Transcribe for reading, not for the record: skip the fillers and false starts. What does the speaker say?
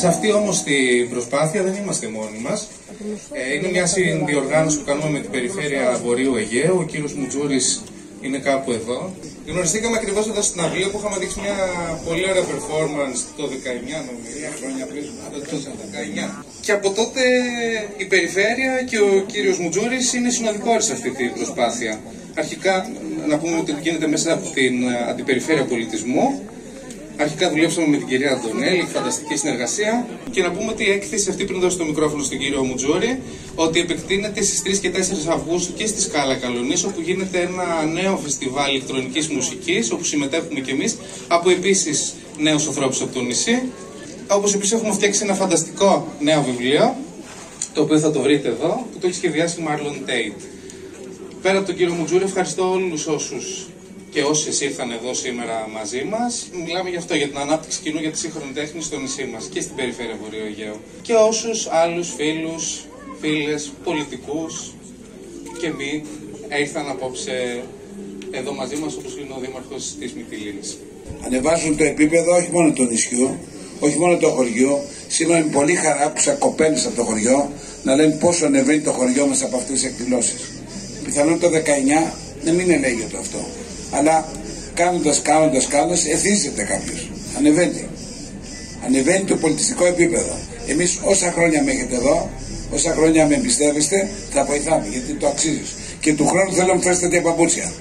Σε αυτή όμως την προσπάθεια δεν είμαστε μόνοι μας. Είναι μια συνδιοργάνωση που κάνουμε με την Περιφέρεια Βορείου Αιγαίου. Ο κύριος Μουτζούρης είναι κάπου εδώ. Γνωριστήκαμε ακριβώς εδώ στην αυλή που είχαμε δείξει μια πολύ ωραία performance το 19, νομίζω, χρόνια πριν, το 19. Και από τότε η Περιφέρεια και ο κύριος Μουτζούρης είναι συνοδοιπόροι σε αυτή την προσπάθεια. Αρχικά να πούμε ότι γίνεται μέσα από την Αντιπεριφέρεια Πολιτισμού. Αρχικά δουλέψαμε με την κυρία Αντωνέλη, φανταστική συνεργασία. Και να πούμε ότι η έκθεση αυτή, πριν δώσω το μικρόφωνο στον κύριο Μουτζούρη, ότι επεκτείνεται στις 3 και 4 Αυγούστου και στη Σκάλα Καλονής, όπου γίνεται ένα νέο φεστιβάλ ηλεκτρονικής μουσικής, όπου συμμετέχουμε κι εμείς, από επίσης νέους ανθρώπους από το νησί. Όπως επίσης έχουμε φτιάξει ένα φανταστικό νέο βιβλίο, το οποίο θα το βρείτε εδώ, που το έχει σχεδιάσει η Marlon Tate. Πέρα από τον κύριο Μουτζούρη, ευχαριστώ όλους όσους και όσες ήρθαν εδώ σήμερα μαζί μας. Μιλάμε γι' αυτό, για την ανάπτυξη κοινού για τη σύγχρονη τέχνη στο νησί μας και στην Περιφέρεια Βορείου Αιγαίου. Και όσους άλλους φίλους, φίλες, πολιτικούς και μη ήρθαν απόψε εδώ μαζί μας, όπως είναι ο Δήμαρχος της Μυτιλήνης. Ανεβάζουν το επίπεδο όχι μόνο του νησιού, όχι μόνο το χωριό. Σήμερα με πολύ χαρά άκουσα κοπέλες από το χωριό να λένε πόσο ανεβαίνει το χωριό μας από αυτές τις εκδηλώσεις. Πιθανόν το 19 να μην ελέγεται αυτό. Αλλά κάνοντας, εθίζεται κάποιος. Ανεβαίνει το πολιτιστικό επίπεδο. Εμείς όσα χρόνια με έχετε εδώ, όσα χρόνια με εμπιστεύεστε, θα βοηθάμε, γιατί το αξίζεις. Και του χρόνου θέλω να μου φέρετε τέτοια παπούτσια.